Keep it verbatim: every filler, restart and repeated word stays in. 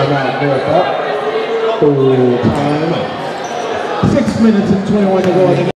timeout there, up. Full time. Six minutes and twenty-one to go.